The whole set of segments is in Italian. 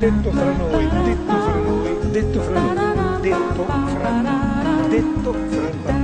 detto fra noi, detto fra noi, detto fra noi, detto fra noi, detto fra noi.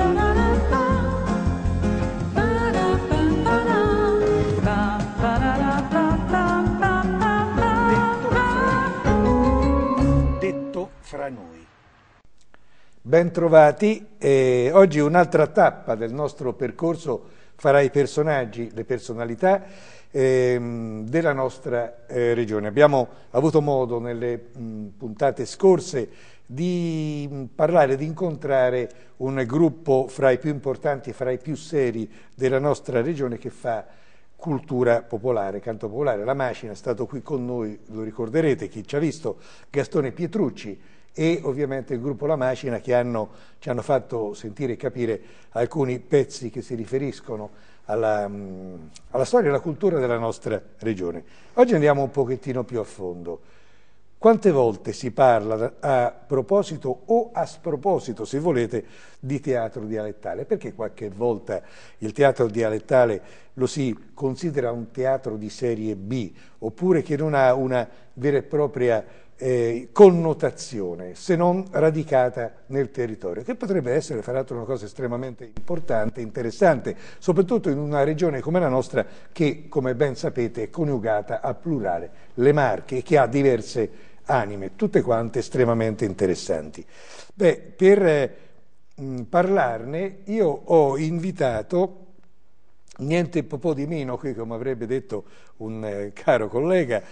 Detto fra noi. Ben trovati, oggi un'altra tappa del nostro percorso farà i personaggi, le personalità della nostra regione. Abbiamo avuto modo nelle puntate scorse di parlare, di incontrare un gruppo fra i più importanti, fra i più seri della nostra regione che fa cultura popolare, canto popolare. La Macina è stato qui con noi, lo ricorderete, chi ci ha visto, Gastone Pietrucci e ovviamente il gruppo La Macina che ci hanno fatto sentire e capire alcuni pezzi che si riferiscono alla storia e alla cultura della nostra regione. Oggi andiamo un pochettino più a fondo. Quante volte si parla a proposito o a sproposito, se volete, di teatro dialettale? Perché qualche volta il teatro dialettale lo si considera un teatro di serie B, oppure che non ha una vera e propria connotazione, se non radicata nel territorio, che potrebbe essere, fra l'altro, una cosa estremamente importante, interessante, soprattutto in una regione come la nostra che, come ben sapete, è coniugata a plurale, le Marche, e che ha diverse anime, tutte quante estremamente interessanti. Beh, per parlarne io ho invitato niente po' di meno, qui come avrebbe detto un caro collega,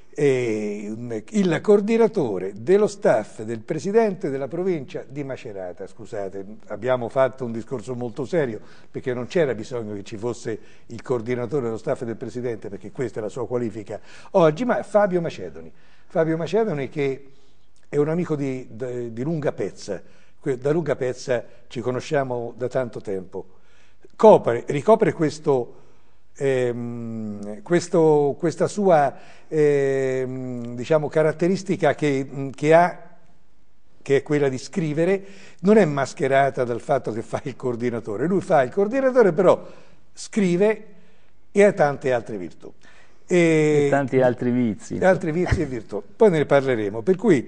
il coordinatore dello staff del presidente della provincia di Macerata. Scusate, abbiamo fatto un discorso molto serio perché non c'era bisogno che ci fosse il coordinatore dello staff del presidente, perché questa è la sua qualifica oggi, ma Fabio Macedoni. Fabio Macedoni, che è un amico di lunga pezza, da lunga pezza ci conosciamo da tanto tempo, ricopre questa sua diciamo caratteristica che ha, che è quella di scrivere, non è mascherata dal fatto che fa il coordinatore. Lui fa il coordinatore, però scrive e ha tante altre virtù. E tanti altri vizi. Altri vizi e virtù. Poi ne parleremo. Per cui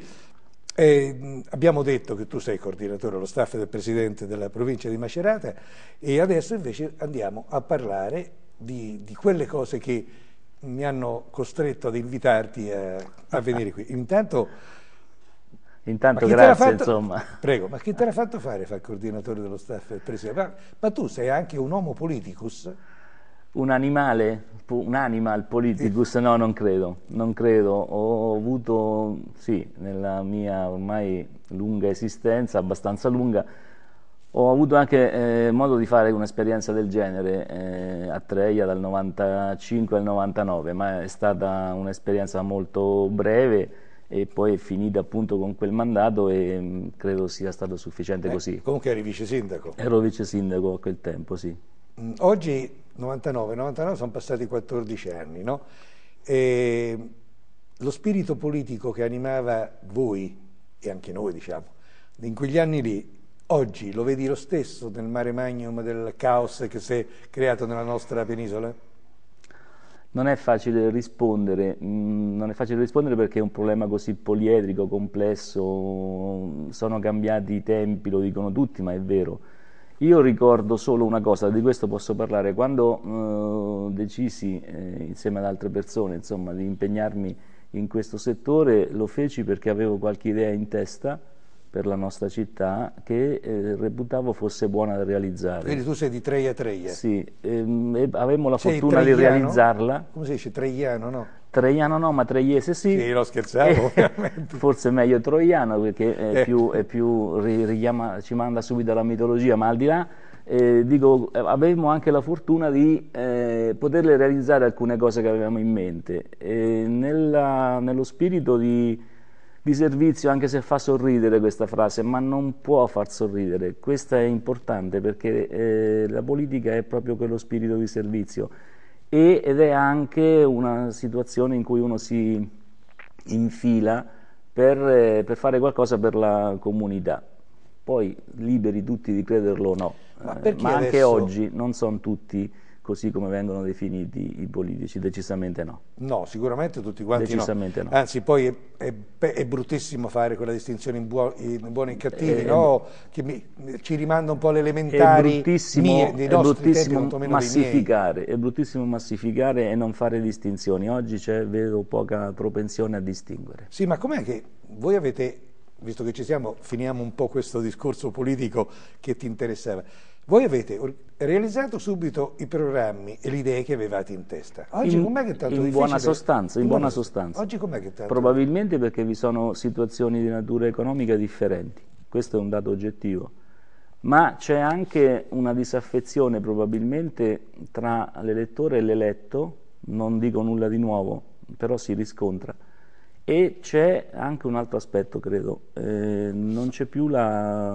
abbiamo detto che tu sei coordinatore dello staff del presidente della provincia di Macerata e adesso invece andiamo a parlare di quelle cose che mi hanno costretto ad invitarti a venire qui. Intanto grazie, insomma. Prego, ma chi te l'ha fatto fare il coordinatore dello staff del presidente? Ma tu sei anche un homo politicus? Un animal politicus? No, non credo. Ho avuto, sì, nella mia ormai lunga esistenza, abbastanza lunga, ho avuto anche modo di fare un'esperienza del genere a Treia dal 95 al 99, ma è stata un'esperienza molto breve e poi è finita appunto con quel mandato e credo sia stato sufficiente così. Comunque eri vice sindaco? Ero vice sindaco a quel tempo, sì. Oggi 99 sono passati 14 anni, no? E lo spirito politico che animava voi e anche noi, diciamo, in quegli anni lì, oggi lo vedi lo stesso nel mare magnum del caos che si è creato nella nostra penisola? Non è facile rispondere perché è un problema così poliedrico, complesso, sono cambiati i tempi, lo dicono tutti, ma è vero. Io ricordo solo una cosa, di questo posso parlare, quando decisi insieme ad altre persone, insomma, di impegnarmi in questo settore, lo feci perché avevo qualche idea in testa per la nostra città che reputavo fosse buona da realizzare. Quindi tu sei di Treia? Sì, avemmo la fortuna di realizzarla. Come si dice? Treiano, no? Treiano no, ma treiese sì. Sì, lo scherzavo, ovviamente. Forse è meglio troiano perché ci manda subito alla mitologia, ma al di là, dico, avevamo anche la fortuna di poterle realizzare alcune cose che avevamo in mente. Nello spirito di servizio, anche se fa sorridere questa frase, ma non può far sorridere, questa è importante perché la politica è proprio quello spirito di servizio ed è anche una situazione in cui uno si infila per fare qualcosa per la comunità, poi liberi tutti di crederlo o no, ma anche oggi non sono tutti così come vengono definiti i politici, decisamente no. No, sicuramente tutti quanti decisamente no. no. Anzi, poi è bruttissimo fare quella distinzione in buoni e in cattivi, no? Che ci rimanda un po' alle elementari dei nostri tempi, quantomeno dei miei. È bruttissimo massificare e non fare distinzioni. Oggi vedo poca propensione a distinguere. Sì, ma com'è che voi avete, visto che ci siamo, finiamo un po' questo discorso politico che ti interessava. Voi avete realizzato subito i programmi e le idee che avevate in testa. Oggi com'è che è tanto difficile? In buona sostanza. Oggi com'è che è tanto Probabilmente perché vi sono situazioni di natura economica differenti. Questo è un dato oggettivo. Ma c'è anche una disaffezione probabilmente tra l'elettore e l'eletto, non dico nulla di nuovo, però si riscontra. E c'è anche un altro aspetto, credo, non c'è più la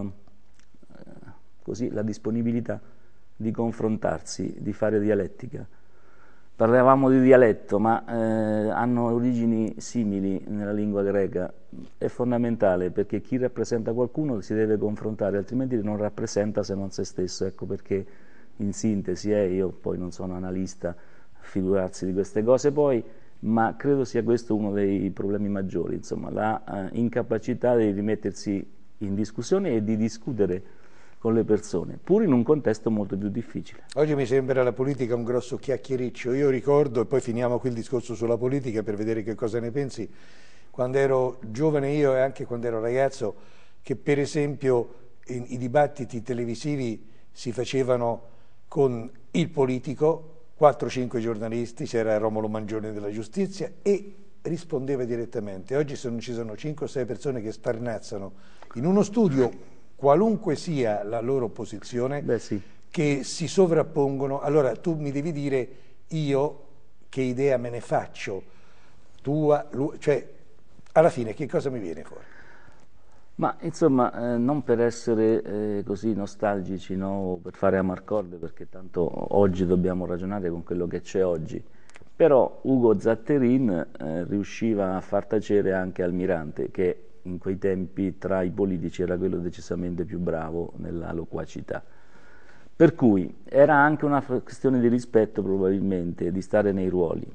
disponibilità di confrontarsi, di fare dialettica. Parlavamo di dialetto, ma hanno origini simili nella lingua greca. È fondamentale perché chi rappresenta qualcuno si deve confrontare, altrimenti non rappresenta se non se stesso. Ecco perché in sintesi, io poi non sono analista, figurarsi di queste cose poi, ma credo sia questo uno dei problemi maggiori, insomma, la incapacità di rimettersi in discussione e di discutere con le persone, pur in un contesto molto più difficile. Oggi mi sembra la politica un grosso chiacchiericcio. Io ricordo, e poi finiamo qui il discorso sulla politica per vedere che cosa ne pensi, quando ero giovane io e anche quando ero ragazzo, che per esempio i dibattiti televisivi si facevano con il politico, 4-5 giornalisti, c'era Romolo Mangione della Giustizia e rispondeva direttamente. Oggi ci sono 5-6 persone che sparnazzano in uno studio, qualunque sia la loro posizione, che si sovrappongono. Allora tu mi devi dire io che idea me ne faccio, tua, cioè alla fine che cosa mi viene fuori? Ma insomma, non per essere così nostalgici, no, o per fare amarcorde, perché tanto oggi dobbiamo ragionare con quello che c'è oggi, però Ugo Zatterin riusciva a far tacere anche Almirante, che in quei tempi tra i politici era quello decisamente più bravo nella loquacità. Per cui era anche una questione di rispetto probabilmente, di stare nei ruoli.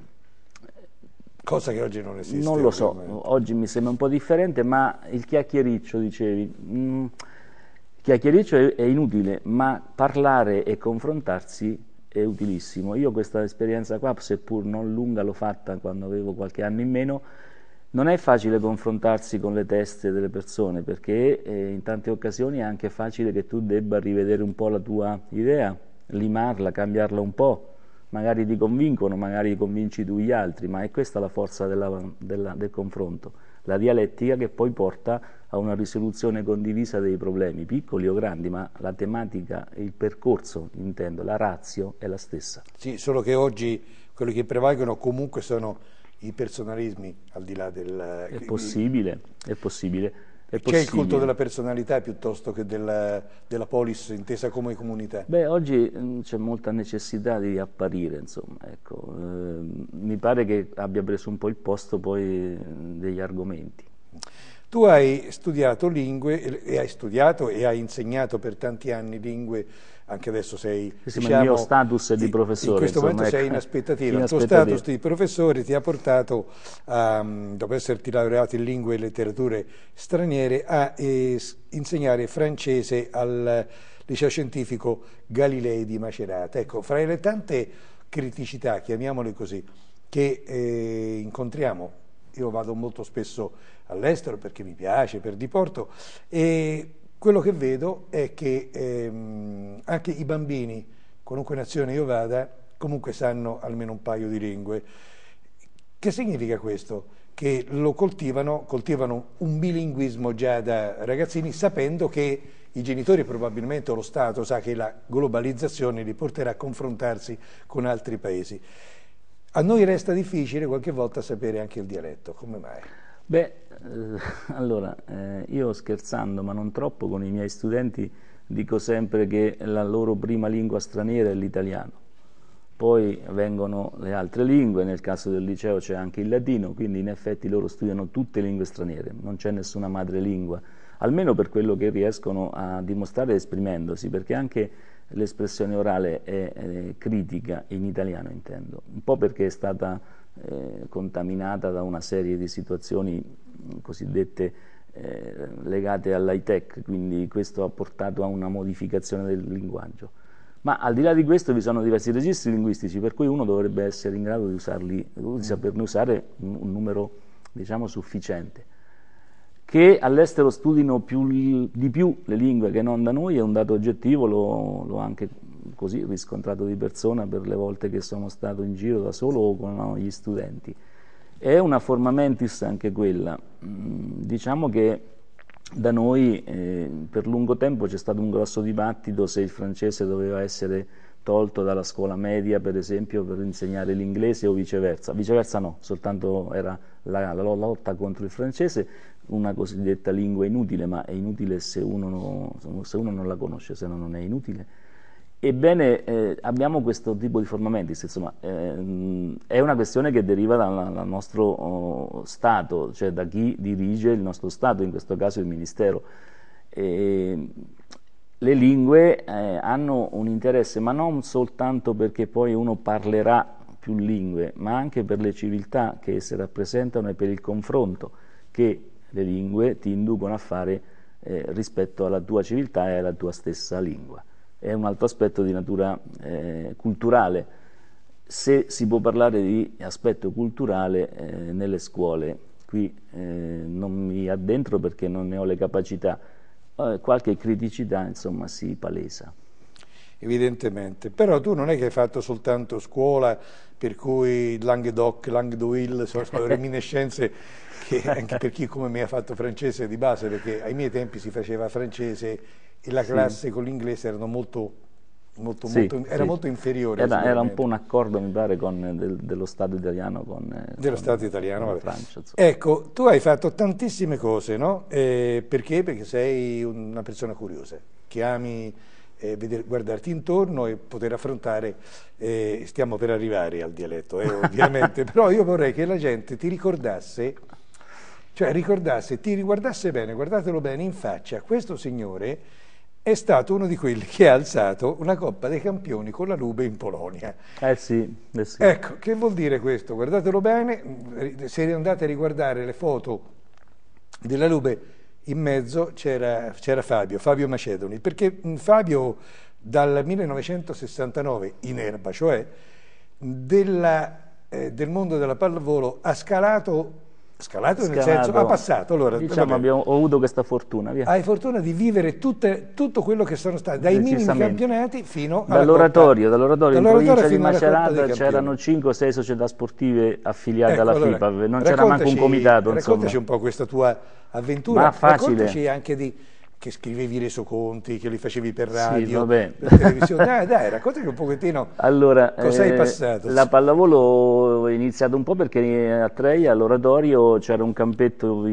Cosa che oggi non esiste. Non lo so, oggi mi sembra un po' differente, ma il chiacchiericcio, dicevi, il chiacchiericcio è inutile, ma parlare e confrontarsi è utilissimo. Io questa esperienza qua, seppur non lunga, l'ho fatta quando avevo qualche anno in meno. Non è facile confrontarsi con le teste delle persone, perché in tante occasioni è anche facile che tu debba rivedere un po' la tua idea, limarla, cambiarla un po'. Magari ti convincono, magari convinci tu gli altri, ma è questa la forza del confronto, la dialettica che poi porta a una risoluzione condivisa dei problemi, piccoli o grandi, ma la tematica e il percorso, intendo, la ratio è la stessa. Sì, solo che oggi quelli che prevalgono comunque sono i personalismi, al di là del... È possibile. C'è il culto della personalità piuttosto che della polis intesa come comunità. Beh, oggi c'è molta necessità di apparire, insomma, ecco. Mi pare che abbia preso un po' il posto poi degli argomenti. Tu hai studiato lingue, e hai insegnato per tanti anni lingue, anche adesso sei, il mio status di professore. In questo momento sei in aspettativa. Il tuo status di professore ti ha portato, dopo esserti laureato in lingue e letterature straniere, a insegnare francese al liceo scientifico Galilei di Macerata. Ecco, fra le tante criticità, chiamiamole così, che incontriamo, io vado molto spesso all'estero perché mi piace, per diporto, e quello che vedo è che anche i bambini, qualunque nazione io vada, comunque sanno almeno un paio di lingue. Che significa questo? Che lo coltivano un bilinguismo già da ragazzini, sapendo che i genitori probabilmente o lo Stato sa che la globalizzazione li porterà a confrontarsi con altri paesi. A noi resta difficile qualche volta sapere anche il dialetto, come mai? Beh, allora, io scherzando, ma non troppo, con i miei studenti dico sempre che la loro prima lingua straniera è l'italiano, poi vengono le altre lingue, nel caso del liceo c'è anche il latino, quindi in effetti loro studiano tutte lingue straniere, non c'è nessuna madrelingua, almeno per quello che riescono a dimostrare esprimendosi, perché anche l'espressione orale è critica, in italiano intendo, un po' perché è stata contaminata da una serie di situazioni cosiddette legate all'high tech, quindi questo ha portato a una modificazione del linguaggio. Ma al di là di questo vi sono diversi registri linguistici, per cui uno dovrebbe essere in grado di usarli, di saperne usare un numero, diciamo, sufficiente. Che all'estero studino di più le lingue che non da noi è un dato oggettivo, l'ho anche così riscontrato di persona per le volte che sono stato in giro da solo o con gli studenti. È una forma mentis anche quella. Diciamo che da noi per lungo tempo c'è stato un grosso dibattito se il francese doveva essere tolto dalla scuola media, per esempio, per insegnare l'inglese o viceversa. Viceversa no, soltanto era la lotta contro il francese, una cosiddetta lingua inutile, ma è inutile se uno non la conosce, se no non è inutile. Ebbene, abbiamo questo tipo di forma mentis, insomma, è una questione che deriva dal nostro Stato, cioè da chi dirige il nostro Stato, in questo caso il Ministero. Le lingue hanno un interesse, ma non soltanto perché poi uno parlerà più lingue, ma anche per le civiltà che esse rappresentano e per il confronto che le lingue ti inducono a fare rispetto alla tua civiltà e alla tua stessa lingua. È un altro aspetto di natura culturale. Se si può parlare di aspetto culturale nelle scuole, qui non mi addentro perché non ne ho le capacità, qualche criticità insomma si palesa. Evidentemente, però tu non è che hai fatto soltanto scuola, per cui Languedoc, Languedoil, sono reminiscenze che anche per chi come me ha fatto francese di base, perché ai miei tempi si faceva francese e la classe con l'inglese erano molto inferiore. Era un po' un accordo, mi pare, dello Stato italiano con Stato italiano, con la Francia. Ecco, tu hai fatto tantissime cose, no? Perché? Perché sei una persona curiosa, che ami guardarti intorno e poter affrontare, stiamo per arrivare al dialetto, ovviamente, però io vorrei che la gente ti ricordasse, ti riguardasse bene, guardatelo bene in faccia, questo signore è stato uno di quelli che ha alzato una Coppa dei Campioni con la Lube in Polonia. Sì. Ecco, che vuol dire questo? Guardatelo bene, se andate a riguardare le foto della Lube, in mezzo c'era Fabio Macedoni, perché Fabio dal 1969 in erba, cioè del mondo della pallavolo, ha scalato nel senso, ha passato. Allora, diciamo, ho avuto questa fortuna. Via. Hai fortuna di vivere tutto quello che sono stati, dai minimi campionati fino dall'oratorio in provincia di Macerata c'erano 5 o 6 società sportive affiliate alla FIPA, non c'era manco un comitato. Raccontaci un po' questa tua avventura, raccontaci anche che scrivevi i resoconti, che li facevi per radio, per televisione, dai, raccontaci un pochettino cosa hai passato. La pallavolo è iniziato un po' perché a Treia all'oratorio c'era un campetto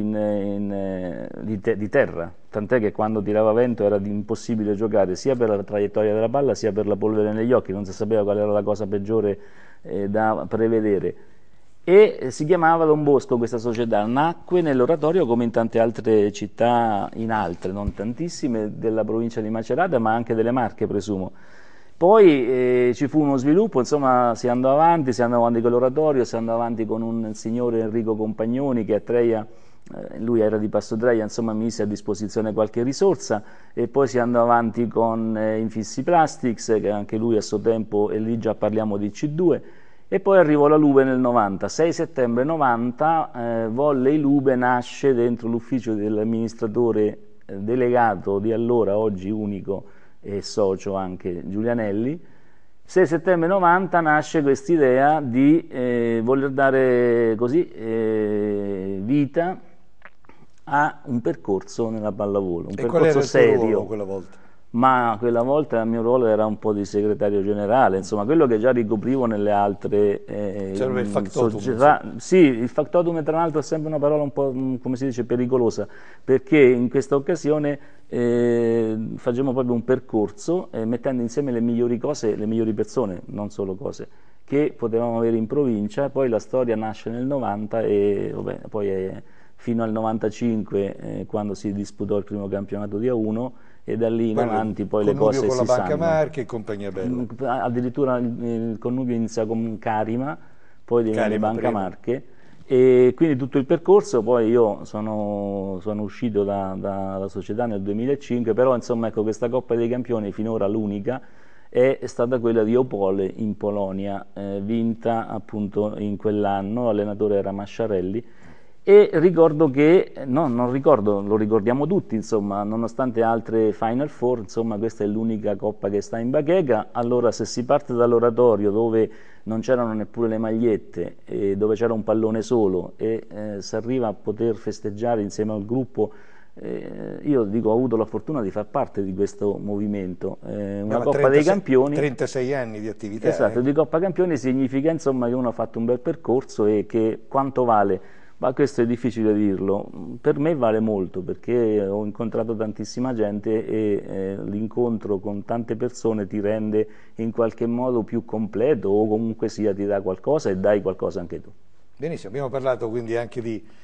di terra, tant'è che quando tirava vento era impossibile giocare sia per la traiettoria della palla sia per la polvere negli occhi, non si sapeva qual era la cosa peggiore da prevedere. E si chiamava Don Bosco questa società, nacque nell'oratorio come in tante altre città, in altre, non tantissime, della provincia di Macerata, ma anche delle Marche, presumo. Poi ci fu uno sviluppo, insomma, si andò avanti con l'oratorio, si andò avanti con un signore Enrico Compagnoni che a Treia, lui era di Passo Treia, insomma, mise a disposizione qualche risorsa, e poi si andò avanti con Infissi Plastics, che anche lui a suo tempo, e lì già parliamo di C2, e poi arrivò la Lube nel 90, 6 settembre 90, Volley Lube nasce dentro l'ufficio dell'amministratore delegato di allora, oggi unico e socio anche, Giulianelli. 6 settembre 90 nasce quest'idea di voler dare così vita a un percorso nella pallavolo, un percorso serio. Quella volta? Ma quella volta il mio ruolo era un po' di segretario generale, insomma, quello che già ricoprivo nelle altre il factotum, società. Sì, il factotum tra l'altro è sempre una parola un po', come si dice, pericolosa, perché in questa occasione facciamo proprio un percorso mettendo insieme le migliori cose, le migliori persone, non solo cose, che potevamo avere in provincia. Poi la storia nasce nel 90 e poi fino al 95 quando si disputò il primo campionato di A1, e da lì in avanti poi le connubio cose con si la Banca sanno. Marche e compagnia bella. Addirittura il connubio inizia con Carima, poi divenne Carima Banca prima. Marche, e quindi tutto il percorso. Poi io sono uscito dalla società nel 2005, però insomma ecco, questa Coppa dei Campioni finora l'unica è stata quella di Opole in Polonia, vinta appunto in quell'anno, l'allenatore era Masciarelli. E ricordo che, no, non ricordo, lo ricordiamo tutti, insomma, nonostante altre Final Four, insomma, questa è l'unica coppa che sta in bacheca. Allora, se si parte dall'oratorio dove non c'erano neppure le magliette, e dove c'era un pallone solo, e si arriva a poter festeggiare insieme al gruppo, io dico, ho avuto la fortuna di far parte di questo movimento, una Coppa dei Campioni. 36 anni di attività. Esatto, di Coppa Campioni significa insomma che uno ha fatto un bel percorso e che quanto vale. Ma questo è difficile dirlo, per me vale molto perché ho incontrato tantissima gente e l'incontro con tante persone ti rende in qualche modo più completo, o comunque sia ti dà qualcosa e dai qualcosa anche tu. Benissimo, abbiamo parlato quindi anche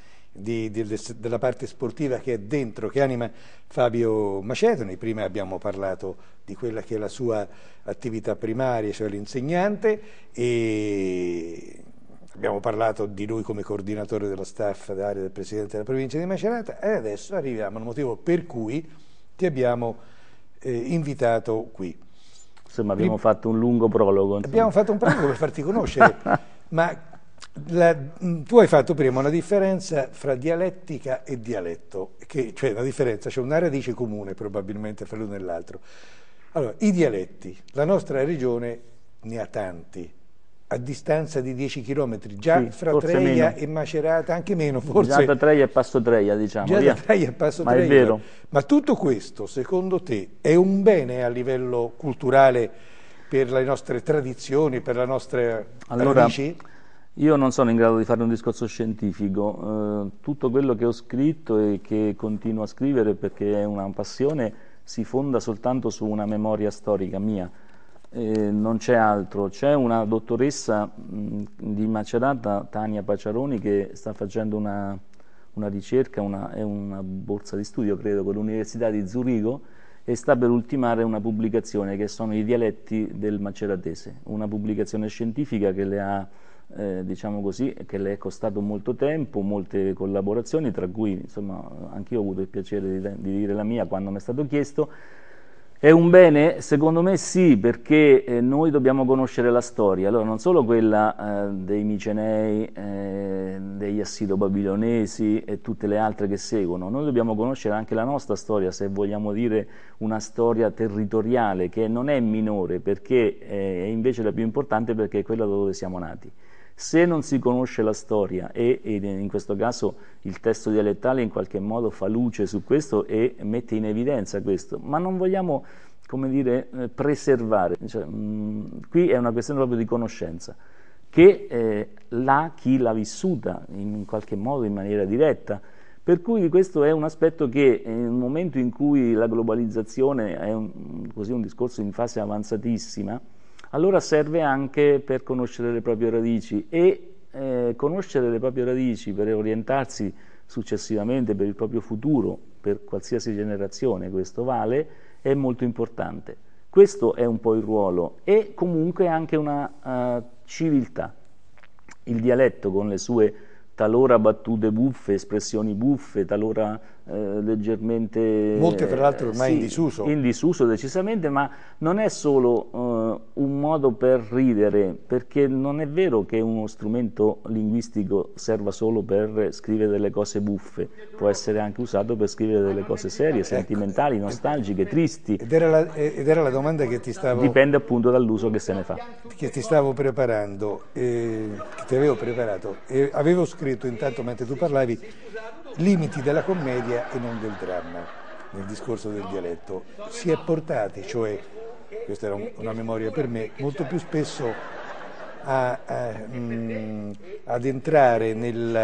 della parte sportiva che è dentro, che anima Fabio Macedoni. Prima abbiamo parlato di quella che è la sua attività primaria, cioè l'insegnante, e abbiamo parlato di lui come coordinatore della staff d'area del Presidente della Provincia di Macerata, e adesso arriviamo al motivo per cui ti abbiamo invitato qui. Insomma, abbiamo fatto un lungo prologo. Insomma. Abbiamo fatto un prologo per farti conoscere, ma tu hai fatto prima una differenza fra dialettica e dialetto, cioè una differenza, c'è una radice comune probabilmente fra l'uno e l'altro. Allora, i dialetti, la nostra regione ne ha tanti, a distanza di 10 km, già sì, fra Treia e Macerata, anche meno forse. Già da Treia e Passo Treia, diciamo. Già da Treia e Passo Treia. Ma è vero. Ma tutto questo, secondo te, è un bene a livello culturale per le nostre tradizioni, per le nostre radici? Io non sono in grado di fare un discorso scientifico, tutto quello che ho scritto e che continuo a scrivere perché è una passione si fonda soltanto su una memoria storica mia. Non c'è altro. C'è una dottoressa di Macerata, Tania Paciaroni, che sta facendo una ricerca, è una borsa di studio credo con l'Università di Zurigo, e sta per ultimare una pubblicazione che sono i dialetti del maceratese, una pubblicazione scientifica che le ha diciamo così, che le è costato molto tempo, molte collaborazioni, tra cui insomma anch'io ho avuto il piacere di dire la mia quando mi è stato chiesto. È un bene? Secondo me sì, perché noi dobbiamo conoscere la storia, allora non solo quella dei Micenei, degli Assido-Babilonesi e tutte le altre che seguono, noi dobbiamo conoscere anche la nostra storia, se vogliamo dire una storia territoriale, che non è minore, perché è invece la più importante, perché è quella dove siamo nati. Se non si conosce la storia, e in questo caso il testo dialettale in qualche modo fa luce su questo e mette in evidenza questo, ma non vogliamo, come dire, preservare, cioè, qui è una questione proprio di conoscenza, che chi l'ha vissuta in qualche modo in maniera diretta, per cui questo è un aspetto che in un momento in cui la globalizzazione è un discorso in fase avanzatissima, allora serve anche per conoscere le proprie radici, e conoscere le proprie radici per orientarsi successivamente per il proprio futuro, per qualsiasi generazione, questo vale, è molto importante. Questo è un po' il ruolo, e comunque anche una civiltà. Il dialetto con le sue talora battute buffe, espressioni buffe, talora leggermente... Molte fra l'altro ormai sì, in disuso. In disuso decisamente, ma non è solo un modo per ridere, perché non è vero che uno strumento linguistico serva solo per scrivere delle cose buffe, può essere anche usato per scrivere delle cose serie, sentimentali, nostalgiche, tristi. Ed era la domanda che ti stavo... Dipende appunto dall'uso che se ne fa. Che ti stavo preparando, che ti avevo preparato, e avevo scritto intanto mentre tu parlavi limiti della commedia e non del dramma nel discorso del dialetto. Si è portati, cioè, questa era una memoria per me, molto più spesso ad entrare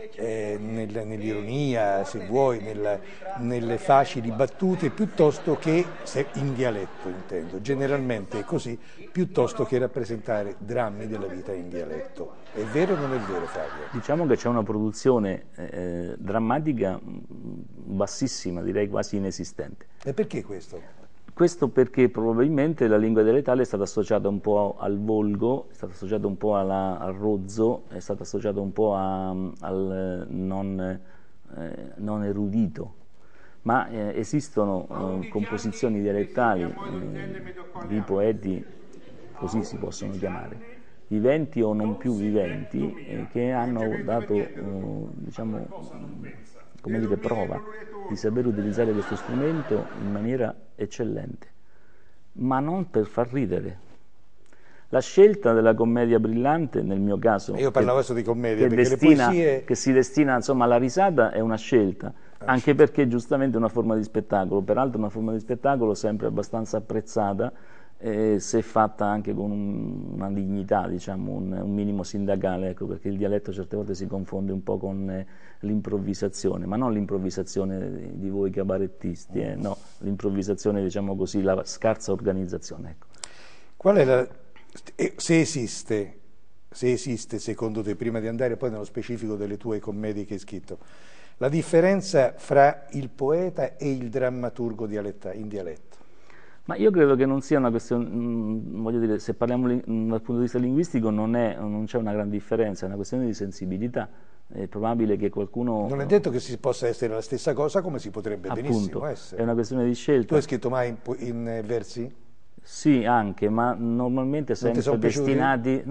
nell'ironia, se vuoi, nelle facili battute, piuttosto che, in dialetto intendo, generalmente è così, piuttosto che rappresentare drammi della vita in dialetto. È vero o non è vero, Fabio? Diciamo che c'è una produzione drammatica bassissima, direi quasi inesistente. E perché questo? Questo perché probabilmente la lingua dialettale è stata associata un po' al volgo, è stata associata un po' al rozzo, è stata associata un po' al non erudito, ma esistono composizioni dialettali di poeti, così si possono chiamare, viventi o non più viventi, che hanno dato, diciamo, come dire, prova di saper utilizzare questo strumento in maniera eccellente, ma non per far ridere. La scelta della commedia brillante, nel mio caso, io parlavo adesso di commedia, perché le poesie... che si destina, insomma, alla risata, è una scelta, anche perché giustamente è una forma di spettacolo, peraltro una forma di spettacolo sempre abbastanza apprezzata, se fatta anche con una dignità, diciamo, un minimo sindacale, ecco, perché il dialetto certe volte si confonde un po' con l'improvvisazione, ma non l'improvvisazione di voi cabarettisti, no, l'improvvisazione, diciamo così, la scarsa organizzazione. Ecco. Qual è se esiste secondo te, prima di andare poi nello specifico delle tue commedie che hai scritto, la differenza fra il poeta e il drammaturgo in dialetto? Ma io credo che non sia una questione, voglio dire, se parliamo dal punto di vista linguistico non c'è una gran differenza, è una questione di sensibilità. È probabile che qualcuno... Non è detto che si possa essere la stessa cosa, come si potrebbe benissimo essere. È una questione di scelta. Tu hai scritto mai in versi? Sì, anche, ma normalmente sempre destinati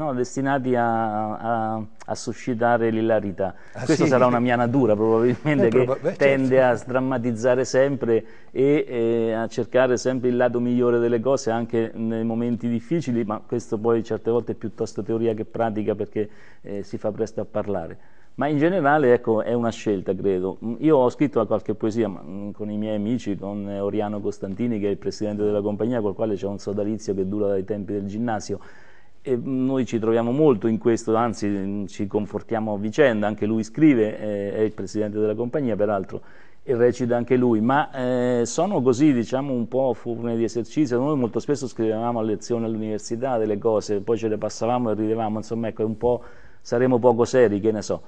a suscitare l'ilarità. Questa sarà una mia natura probabilmente, che tende a sdrammatizzare sempre e a cercare sempre il lato migliore delle cose anche nei momenti difficili, ma questo poi certe volte è piuttosto teoria che pratica, perché si fa presto a parlare. Ma in generale, ecco, è una scelta, credo. Io ho scritto qualche poesia con i miei amici, con Oriano Costantini, che è il presidente della compagnia, col quale c'è un sodalizio che dura dai tempi del ginnasio, e noi ci troviamo molto in questo, anzi ci confortiamo a vicenda. Anche lui scrive, è il presidente della compagnia peraltro, e recita anche lui, ma sono così, diciamo, un po' forme di esercizio. Noi molto spesso scrivevamo a lezione all'università delle cose, poi ce le passavamo e ridevamo, insomma, ecco, è un po'... saremo poco seri, che ne so.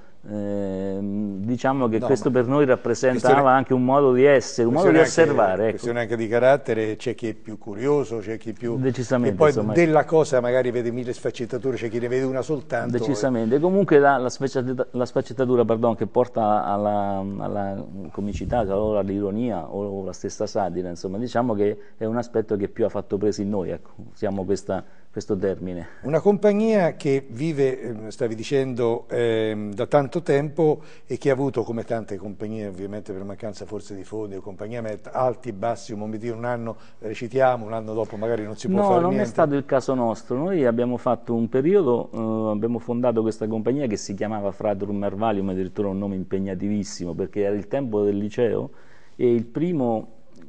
Diciamo che questo per noi rappresentava anche un modo di essere, un modo di osservare. Ecco. Questione anche di carattere, c'è chi è più curioso, c'è chi più... Decisamente. E poi insomma, della cosa magari vede mille sfaccettature, c'è chi ne vede una soltanto. Decisamente. Comunque la sfaccettatura, pardon, che porta alla comicità, o all'ironia, o la stessa satira, insomma, diciamo che è un aspetto che più ha fatto presa in noi, ecco, usiamo questo termine. Una compagnia che vive, stavi dicendo, da tanto tempo, e che ha avuto, come tante compagnie, ovviamente per mancanza forse di fondi o compagnia, alti e bassi, un momentino, un anno recitiamo, un anno dopo magari non si può fare niente. No, non è stato il caso nostro. Noi abbiamo fatto un periodo, abbiamo fondato questa compagnia che si chiamava Fratrum Mervalium, addirittura un nome impegnatissimo, perché era il tempo del liceo e il primo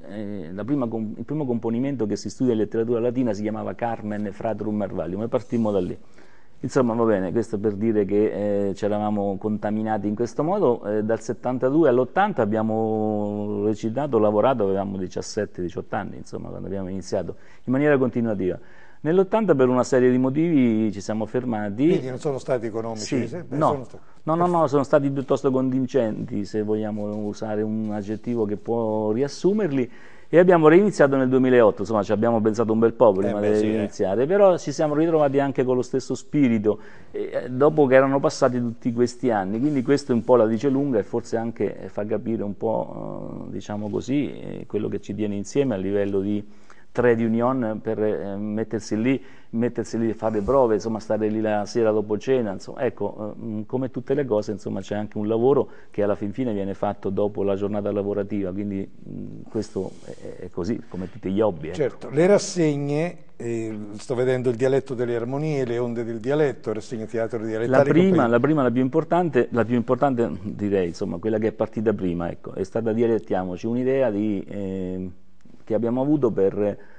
componimento che si studia in letteratura latina si chiamava Carmen Fratrum Mervalium, e partimmo da lì. Insomma, va bene, questo per dire che ci eravamo contaminati in questo modo. Dal 72 all'80 abbiamo recitato, lavorato, avevamo 17-18 anni, insomma, quando abbiamo iniziato, in maniera continuativa. Nell'80 per una serie di motivi ci siamo fermati. Quindi non sono stati economici? Sì, no, sono stati piuttosto convincenti, se vogliamo usare un aggettivo che può riassumerli, e abbiamo reiniziato nel 2008, insomma ci abbiamo pensato un bel po' prima di iniziare, però ci siamo ritrovati anche con lo stesso spirito, dopo che erano passati tutti questi anni, quindi questo un po' la dice lunga e forse anche fa capire un po', diciamo così, quello che ci tiene insieme a livello di trade union, per mettersi lì a fare prove, insomma stare lì la sera dopo cena, insomma, ecco, come tutte le cose, insomma, c'è anche un lavoro che alla fin fine viene fatto dopo la giornata lavorativa, quindi questo è così, come tutti gli hobby. Certo, le rassegne, sto vedendo il dialetto delle armonie, le onde del dialetto, rassegne teatro dialettale. La più importante direi, insomma, quella che è partita prima, ecco, è stata Dialettiamoci, un'idea che abbiamo avuto per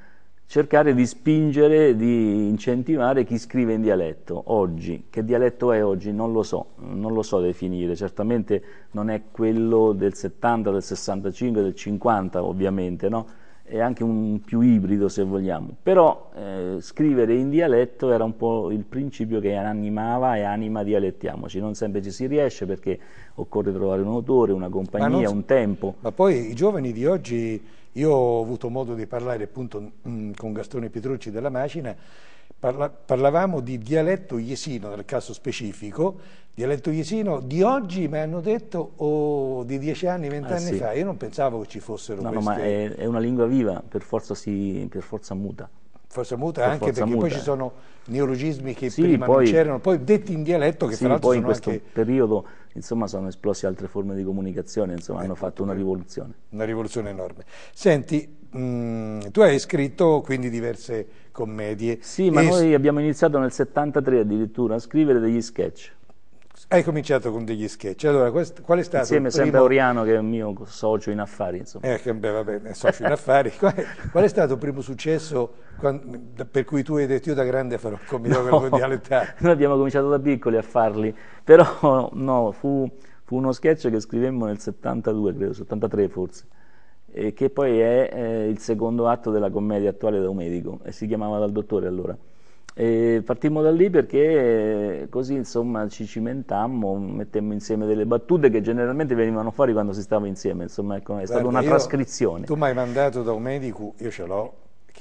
cercare di spingere, di incentivare chi scrive in dialetto. Oggi, che dialetto è oggi? Non lo so definire, certamente non è quello del 70, del 65, del 50 ovviamente, no? È anche un più ibrido se vogliamo, però scrivere in dialetto era un po' il principio che animava e anima Dialettiamoci. Non sempre ci si riesce perché occorre trovare un autore, una compagnia, un tempo. Ma poi i giovani di oggi, io ho avuto modo di parlare appunto con Gastone Petrucci della Macina, parlavamo di dialetto jesino nel caso specifico, dialetto jesino di oggi mi hanno detto o di 10 anni, 20 anni sì. fa, io non pensavo che ci fossero queste... No, ma è una lingua viva, per forza muta. Forza muta, anche perché muta. Poi ci sono neologismi che sì, prima poi, non c'erano, poi detti in dialetto che sì, tra l'altro poi sono in questo anche... periodo insomma sono esplose altre forme di comunicazione, insomma hanno fatto una rivoluzione. Una rivoluzione enorme. Senti, tu hai scritto quindi diverse commedie. Sì, ma noi abbiamo iniziato nel 73 addirittura a scrivere degli sketch. Hai cominciato con degli sketch, allora qual è stato insieme il primo... sempre a Oriano che è il mio socio in affari, insomma. Va bene, socio in affari. Qual è stato il primo successo per cui tu hai detto io da grande farò un comico dialettale? Noi abbiamo cominciato da piccoli a farli, però no, fu uno sketch che scrivemmo nel 72, credo, 73 forse, e che poi è il secondo atto della commedia attuale da un medico, e si chiamava Dal dottore allora. E partimmo da lì perché così insomma ci cimentammo, mettemmo insieme delle battute che generalmente venivano fuori quando si stava insieme, insomma ecco, è stata una trascrizione. Tu mi hai mandato da un medico, io ce l'ho,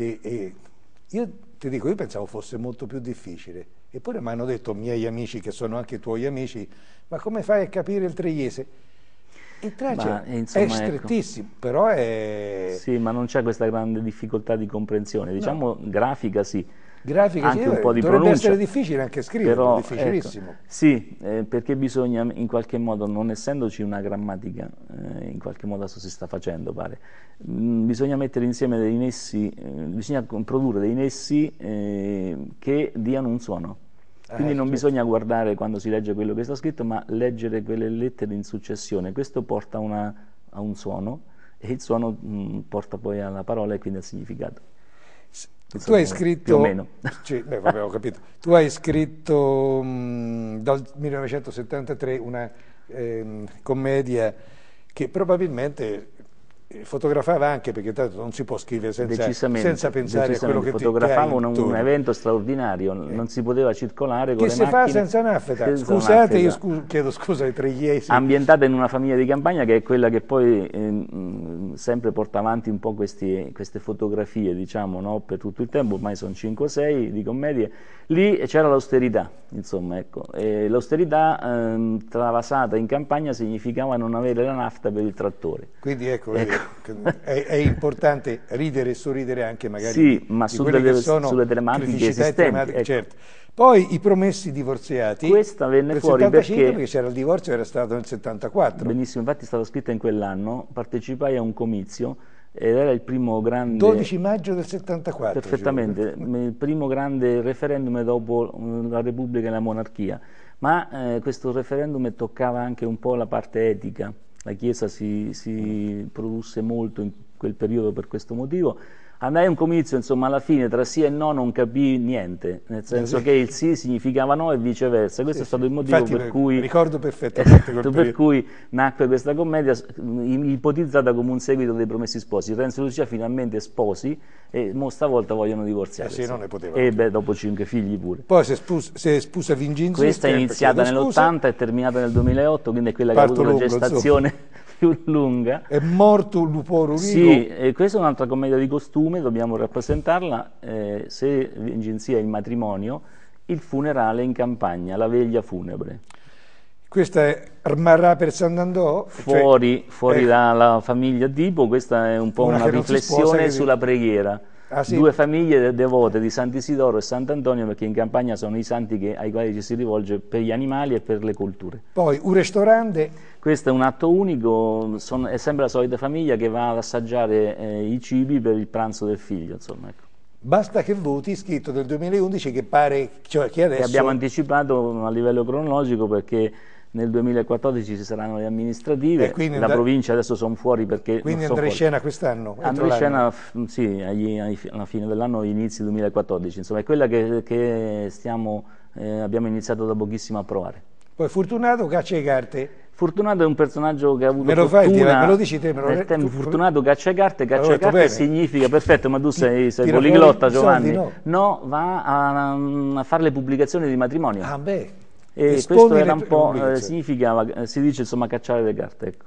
io ti dico, io pensavo fosse molto più difficile, eppure mi hanno detto miei amici che sono anche tuoi amici, ma come fai a capire il treiese? Il trace è strettissimo, ecco. Però è... Sì, ma non c'è questa grande difficoltà di comprensione, diciamo no. Grafica sì. Grafica anche un po' di dovrebbe pronuncia, essere difficile anche scrivere, però, difficilissimo. Ecco, sì, perché bisogna in qualche modo, non essendoci una grammatica, in qualche modo adesso si sta facendo pare, bisogna mettere insieme dei nessi, bisogna produrre dei nessi che diano un suono. Quindi non bisogna guardare quando si legge quello che sta scritto, ma leggere quelle lettere in successione. Questo porta a un suono e il suono porta poi alla parola e quindi al significato. Tu hai scritto, più o meno. Vabbè, ho capito. Tu hai scritto dal 1973 una commedia che probabilmente fotografava anche, perché tanto non si può scrivere senza pensare a quello che fotografava un evento straordinario, non si poteva circolare con che le si macchine. Fa senza naffeta. Scusate, io chiedo scusa ai treiesi. Ambientata in una famiglia di campagna che è quella che poi sempre porta avanti un po' queste fotografie, diciamo, no? Per tutto il tempo, ormai sono 5 o 6 di commedie. Lì c'era l'austerità, insomma, ecco. L'austerità travasata in campagna significava non avere la nafta per il trattore. Quindi ecco. È importante ridere e sorridere anche magari sì, ma di quelle che sono sulle tematiche esistenti. Ecco. Certo. Poi I Promessi Divorziati. Questa venne fuori 75, perché c'era il divorzio, era stato nel 74. Benissimo, infatti è stata scritta in quell'anno, partecipai a un comizio ed era il primo grande... 12 maggio del 74. Perfettamente, il primo grande referendum dopo la Repubblica e la monarchia, ma questo referendum toccava anche un po' la parte etica. La Chiesa si produsse molto in quel periodo per questo motivo. Andai a un comizio, insomma, alla fine tra sì e no non capii niente, nel senso che il sì significava no e viceversa. Questo è stato il motivo infatti, per cui... Ricordo perfettamente per cui nacque questa commedia ipotizzata come un seguito dei Promessi Sposi. Renzo e Lucia finalmente sposi e stavolta vogliono divorziarsi. Sì, non ne potevano. E beh, dopo 5 figli pure. Poi si è sposa Vincenzo. Questa è iniziata nell'80 e terminata nel 2008, quindi è quella che ha avuto la gestazione più lunga. È morto Luporo Rico. Sì, e questa è un'altra commedia di costume, dobbiamo rappresentarla, se Vincenzo è il matrimonio, il funerale in campagna, la veglia funebre. Questa è Armarà per Sant'Andò? Fuori dalla famiglia tipo, questa è un po' una riflessione sulla preghiera. Sì? Due famiglie devote di Sant'Isidoro e Sant'Antonio, perché in campagna sono i santi ai quali ci si rivolge per gli animali e per le colture. Poi un ristorante. Questo è un atto unico, è sempre la solita famiglia che va ad assaggiare i cibi per il pranzo del figlio, insomma, ecco. Basta che voti, scritto del 2011, che pare che adesso... Che abbiamo anticipato a livello cronologico perché nel 2014 ci saranno le amministrative, la provincia adesso sono fuori perché... Quindi andrà in scena quest'anno? Andrà in scena, sì, alla fine dell'anno, inizi 2014, insomma è quella che abbiamo iniziato da pochissimo a provare. Poi Fortunato caccia le carte. Fortunato è un personaggio che ha avuto me lo dici te, Fortunato caccia le carte significa, perfetto, ma tu sei poliglotta, Giovanni, no, va a fare le pubblicazioni di matrimonio. Ah beh. E questo era un po', significava, si dice insomma cacciare le carte, ecco,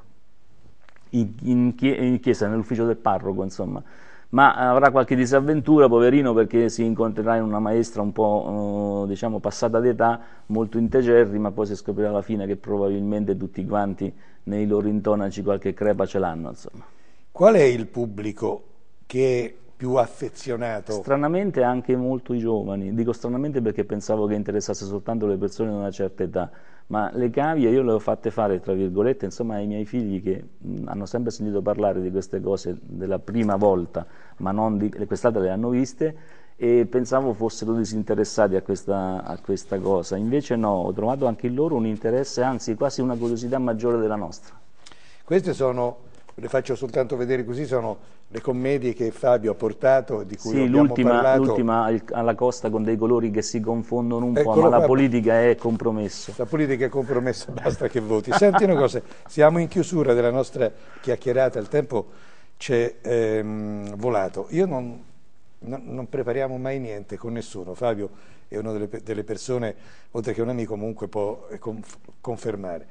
in chiesa, nell'ufficio del parroco, insomma. Ma avrà qualche disavventura, poverino, perché si incontrerà in una maestra un po' diciamo passata d'età, molto integerri, ma poi si scoprirà alla fine che probabilmente tutti quanti nei loro intonaci qualche crepa ce l'hanno, insomma. Qual è il pubblico che è più affezionato? Stranamente anche molto i giovani, dico stranamente perché pensavo che interessasse soltanto le persone di una certa età, ma le cavie io le ho fatte fare, tra virgolette, insomma, ai miei figli che hanno sempre sentito parlare di queste cose della prima volta, ma non di quest'altra le hanno viste, e pensavo fossero disinteressati a questa cosa. Invece no, ho trovato anche in loro un interesse, anzi quasi una curiosità maggiore della nostra. Queste sono, le faccio soltanto vedere così, sono le commedie che Fabio ha portato, di cui abbiamo parlato. L'ultima alla Costa con dei colori che si confondono un po', ma la politica è compromessa. La politica è compromessa, basta che voti. Senti una cosa, siamo in chiusura della nostra chiacchierata, il tempo c'è volato. Io non prepariamo mai niente con nessuno. Fabio è una delle persone, oltre che un amico, comunque può confermare.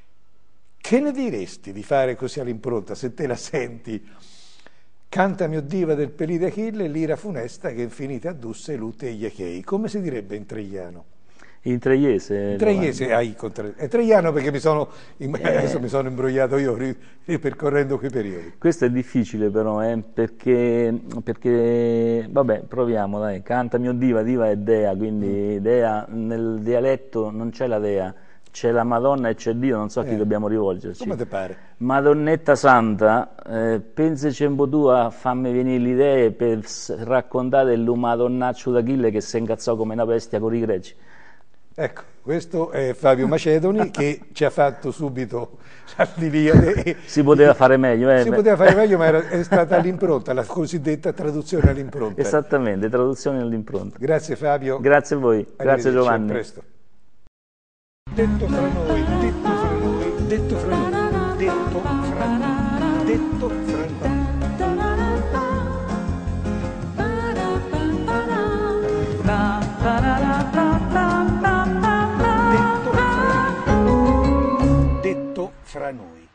Che ne diresti di fare così all'impronta, se te la senti? Cantami o diva del Pelì d'Achille, l'ira funesta che infinite addusse lutte e gli achei. Come si direbbe in tregliano? In treiese? In treiese, è tregliano perché adesso mi sono imbrogliato io ripercorrendo quei periodi. Questo è difficile però, perché vabbè, proviamo, dai. Cantami o diva, diva è dea, quindi dea, nel dialetto non c'è la dea, c'è la Madonna e c'è Dio, non so a chi dobbiamo rivolgerci. Come ti pare? Madonnetta Santa, pensaci un po' tu a farmi venire l'idea per raccontare il Madonnaccio d'Achille che si incazzò come una bestia con i greci. Ecco, questo è Fabio Macedoni che ci ha fatto subito l'Iliade. Si poteva fare meglio. Si poteva fare meglio, ma è stata all'impronta, la cosiddetta traduzione all'impronta. Esattamente, traduzione all'impronta. Grazie Fabio. Grazie a voi, grazie Giovanni. A presto. Detto fra noi, detto fra noi, detto fra noi, detto fra noi, detto fra noi. Detto fra noi.